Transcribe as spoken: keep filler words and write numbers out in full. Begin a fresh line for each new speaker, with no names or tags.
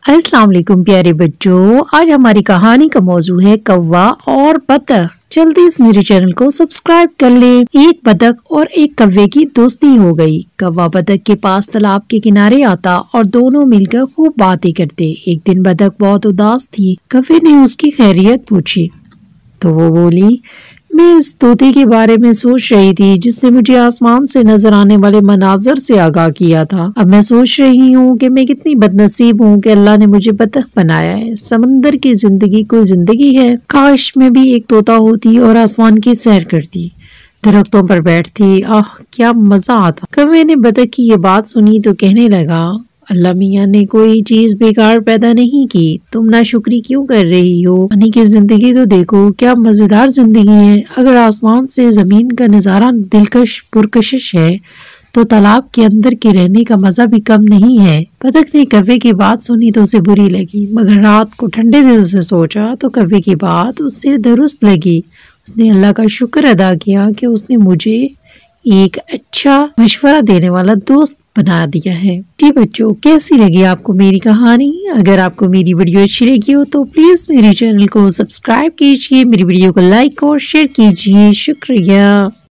अस्सलाम वालेकुम प्यारे बच्चों, आज हमारी कहानी का मौजू है कौवा और बतख। जल्दी इस मेरे चैनल को सब्सक्राइब कर ले। एक बतख और एक कौवे की दोस्ती हो गई। कौवा बतख के पास तालाब के किनारे आता और दोनों मिलकर खूब बातें करते। एक दिन बतख बहुत उदास थी। कौवे ने उसकी खैरियत पूछी तो वो बोली, मैं इस तोते के बारे में सोच रही थी जिसने मुझे आसमान से नजर आने वाले मनाजर से आगाह किया था। अब मैं सोच रही हूँ कि मैं कितनी बदनसीब हूँ कि अल्लाह ने मुझे बतख बनाया है। समंदर की जिंदगी कोई जिंदगी है। काश मैं भी एक तोता होती और आसमान की सैर करती, दरख्तों पर बैठती। आह क्या मजा आता। कौवे ने बतख की ये बात सुनी तो कहने लगा, अल्लाह मियाँ ने कोई चीज बेकार पैदा नहीं की, तुम नाशुक्री क्यों कर रही हो? पानी की जिंदगी तो देखो, क्या मजेदार जिंदगी है। अगर आसमान से जमीन का नजारा दिलकश पुरकशिश है तो तालाब के अंदर के रहने का मजा भी कम नहीं है। बतख ने कौवे की बात सुनी तो उसे बुरी लगी, मगर रात को ठंडे दिल से सोचा तो कौवे की बात उससे दुरुस्त लगी। उसने अल्लाह का शुक्र अदा किया कि उसने मुझे एक अच्छा मशवरा देने वाला दोस्त बना दिया है। जी बच्चों, कैसी लगी आपको मेरी कहानी? अगर आपको मेरी वीडियो अच्छी लगी हो तो प्लीज मेरे चैनल को सब्सक्राइब कीजिए, मेरी वीडियो को लाइक और शेयर कीजिए। शुक्रिया।